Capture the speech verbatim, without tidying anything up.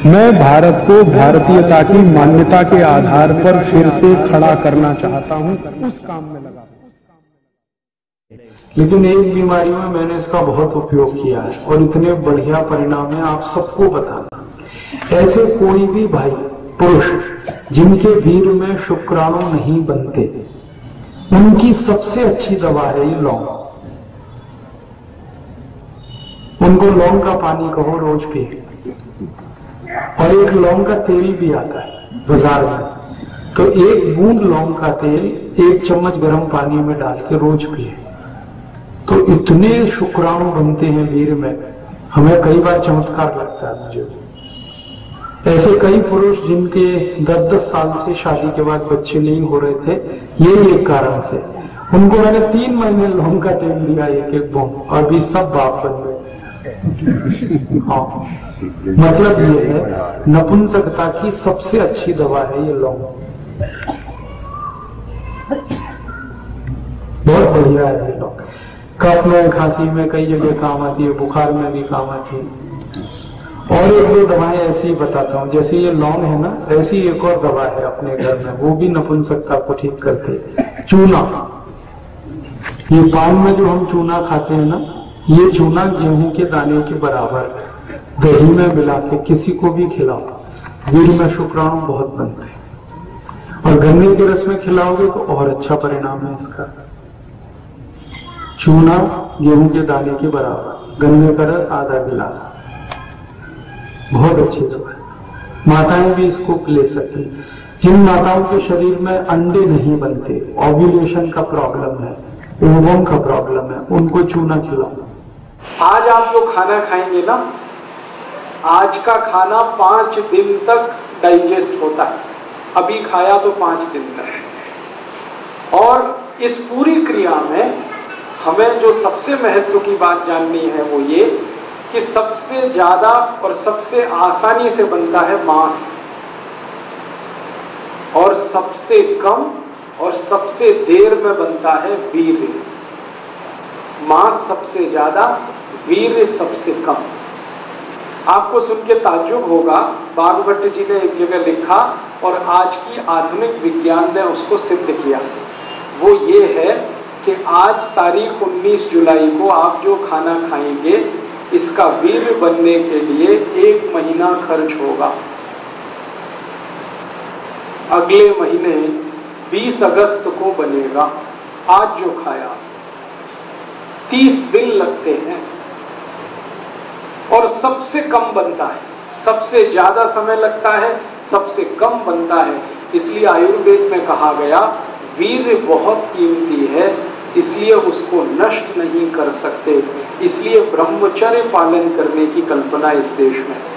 मैं भारत को भारतीयता की मान्यता के आधार पर फिर से खड़ा करना चाहता हूं, उस काम में लगा। लेकिन एक बीमारी में मैंने इसका बहुत उपयोग किया है और इतने बढ़िया परिणाम है, आप सबको बताना। ऐसे कोई भी भाई पुरुष जिनके वीर में शुक्राणु नहीं बनते, उनकी सबसे अच्छी दवा है ये लौंग। उनको लौंग का पानी कहो, रोज पिए। और एक लौंग का तेल भी आता है बाजार में, तो एक बूंद लौंग का तेल एक चम्मच गर्म पानी में डाल के रोज पिए, तो इतने शुक्राणु बनते हैं वीर में, हमें कई बार चमत्कार लगता है मुझे। ऐसे कई पुरुष जिनके दस दस साल से शादी के बाद बच्चे नहीं हो रहे थे, यही एक कारण से, उनको मैंने तीन महीने लौंग का तेल दिया एक एक बूंद, और भी सब बाप बन गए। हाँ, मतलब ये है नपुंसकता की सबसे अच्छी दवा है ये लौंग। बहुत बढ़िया है ये लौंग। कफ में, खांसी में कई जगह काम आती है, बुखार में भी काम आती है। और एक दो दवाएं ऐसी बताता हूँ, जैसे ये लौंग है ना, ऐसी एक और दवा है अपने घर में, वो भी नपुंसकता को ठीक करते। चूना, ये पान में जो हम चूना खाते हैं ना, ये चूना गेहूं के दाने के बराबर दही में मिला के किसी को भी खिलाओ, वीर में शुक्राणु बहुत बनते हैं। और गन्ने के रस में खिलाओगे तो और अच्छा परिणाम है इसका। चूना गेहूं के दाने के बराबर, गन्ने का रस आधा गिलास, बहुत अच्छी दवा है। माताएं भी इसको ले सकती। जिन माताओं के शरीर में अंडे नहीं बनते, ओव्यूलेशन का प्रॉब्लम है, ओवम का प्रॉब्लम है, उनको चूना खिलाओ। आज आप जो खाना खाएंगे ना, आज का खाना पांच दिन तक डाइजेस्ट होता है। अभी खाया तो पांच दिन तक। और इस पूरी क्रिया में हमें जो सबसे महत्व की बात जाननी है वो ये कि सबसे ज्यादा और सबसे आसानी से बनता है मांस, और सबसे कम और सबसे देर में बनता है वीर्य। मांस सबसे ज्यादा, वीर्य सबसे कम। आपको सुन के ताज्जुब होगा, बागभट्ट जी ने एक जगह लिखा और आज की आधुनिक विज्ञान ने उसको सिद्ध किया। वो ये है कि आज तारीख उन्नीस जुलाई को आप जो खाना खाएंगे, इसका वीर्य बनने के लिए एक महीना खर्च होगा। अगले महीने बीस अगस्त को बनेगा। आज जो खाया तीस दिन लगते हैं, और सबसे कम बनता है। सबसे ज्यादा समय लगता है, सबसे कम बनता है। इसलिए आयुर्वेद में कहा गया वीर्य बहुत कीमती है, इसलिए उसको नष्ट नहीं कर सकते। इसलिए ब्रह्मचर्य पालन करने की कल्पना इस देश में